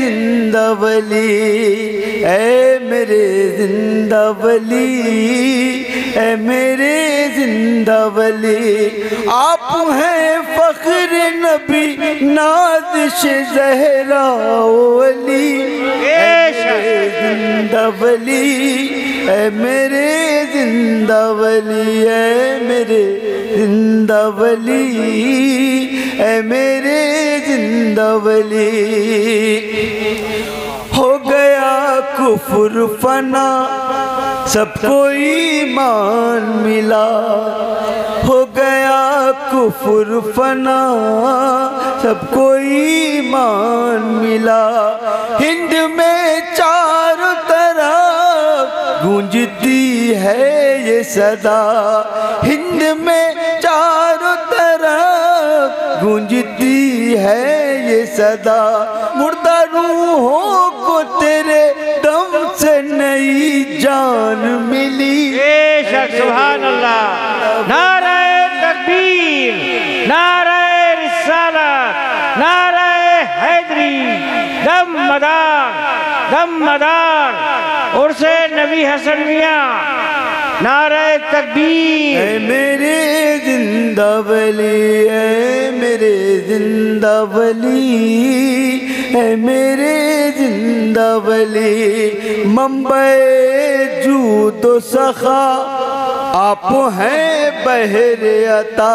जिंदा वली, ऐ मेरे जिंदा वली, ऐ मेरे जिंदा वली। आप हैं फख्र नबी नाज़िश ज़हरा वली, ऐ मेरे जिंदा वली, ऐ मेरे जिंदा वली, ऐ मेरे जिंदा वली, ऐ मेरे जिंदा वली। हो गया कुफ्र फना सबको ईमान मिला, हो गया कुफ्र फना सबको ईमान मिला। हिंद में चारों तरफ गूंजती है ये सदा, हिंद में चारों तरफ गूंजती है ये सदा। मुर्दा रूहों को तेरे दम से नई जान मिली। बेशक सुभान अल्लाह। नारे तकबीर, नारे रिसालत, नारे हैदरी, दम मदार उर्से नबी हसन मियां, नारे तकबीर। ऐ मेरे जिंदा वली, ऐ मेरे जिंदा वली, ऐ मेरे जिंदा वली। मंबे जूदो सखा आप हैं बहरे अता,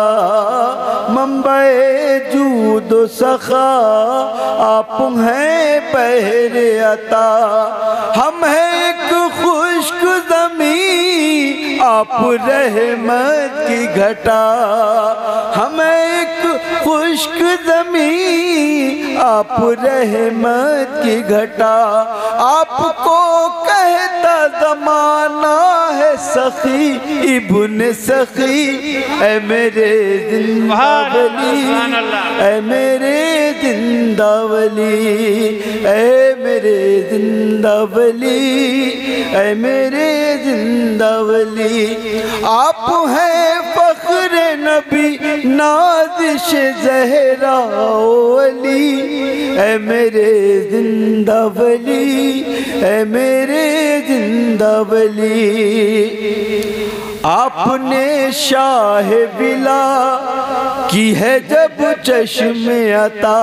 मंबे जूदो सखा आप हैं बहरे अता। हम हैं एक खुश्क ज़मीं आप रहमत की घटा, हम एक खुश्क ज़मीं आप रहमत की घटा। आपको कहता ज़माना है सखी इब्न सखी, ऐ मेरे जिंदा वली, ऐ मेरे जिंदा वली, ऐ मेरे जिंदा वली, ऐ मेरे जिंदा वली। आप हैं फख्र नबी नाज़िश ज़हरा वली, ऐ मेरे जिंदा वली, ऐ मेरे जिंदा वली। आपने शाह बिला की है जब चश्मे अता,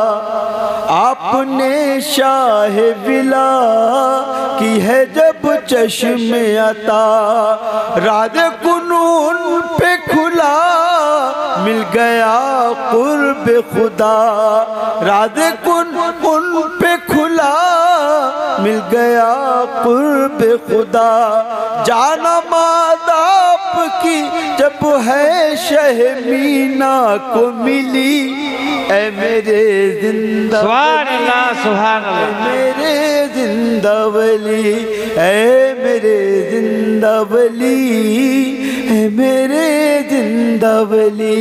आपने शाह बिला की है जब चश्मे अता। राज कुनून पे खुला मिल गया कुर्ब खुदा, राज कुनून पे खुला मिल गया कुर्ब खुदा। जाना मादाप की जब है शह मीना को मिली, ऐ मेरे जिंदा सुभान अल्लाह, सुभान अल्लाह। मेरे जिंदा वली, ऐ मेरे जिंदा वली, ऐ मेरे जिंदा वली।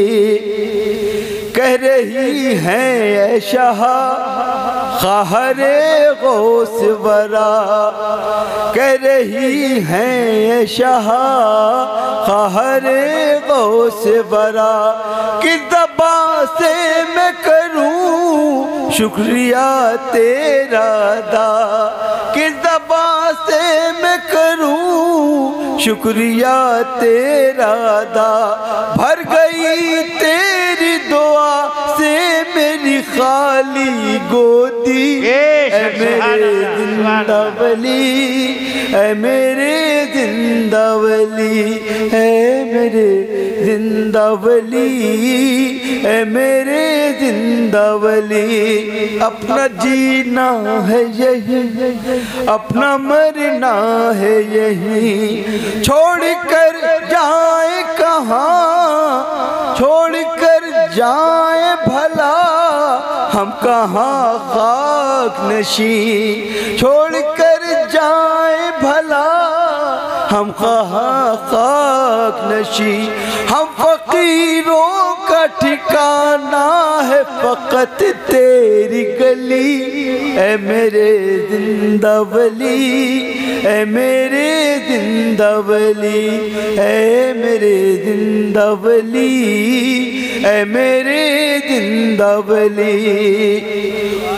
कह रही हैं ऐ शाह ख़ाहरे गौस वरा, कह रही हैं ऐ शाह ख़ाहरे गौस वरा। किस ज़बान से मैं करूं शुक्रिया तेरा दा, किस ज़बान से मैं करूं शुक्रिया तेरा दा। भर गई तेरी दुआ से मेरी खाली गोदी, ऐ मेरे जिंदा वली, ऐ मेरे जिंदा वली, ऐ मेरे जिंदा वली, ऐ मेरे जिंदा वली। अपना जीना है यही, अपना मरना है यही, छोड़ कर जाए कहाँ, छोड़ कर जाए भला हम कहाँ खाक नशी, छोड़ कर जाए भला हम कहाँ खाक नशी। हम फकीरों का ठिकाना है फकत तेरी गली, ऐ मेरे जिंदा वली, ऐ मेरे जिंदा वली, ऐ मेरे जिंदा वली, ऐ मेरे जिंदा वली।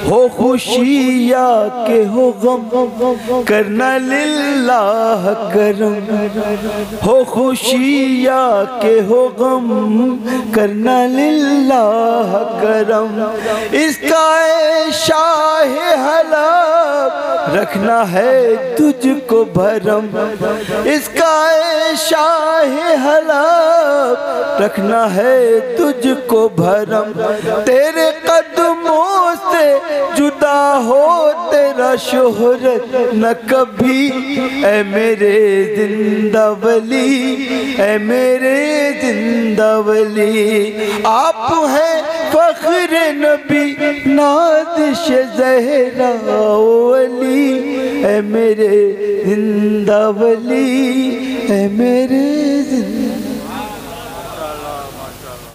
हो खुशी या के हो गम, करना लिल्लाह करम। हो खुशी या के हो गम, करना लिल्लाह करम। इसका ए शाह हलब, रखना है तुझको भरम। इसका ए शाह हलब, रखना है तुझको भरम। तेरे कदमों से जुदा हो तेरा शोहरत न कभी, ऐ मेरे जिंदा वली, ऐ मेरे जिंदा वली। आप हैं फख्र नबी नादिश ज़हरा वली, ऐ मेरे जिंदा वली, ऐ मेरे जिंदा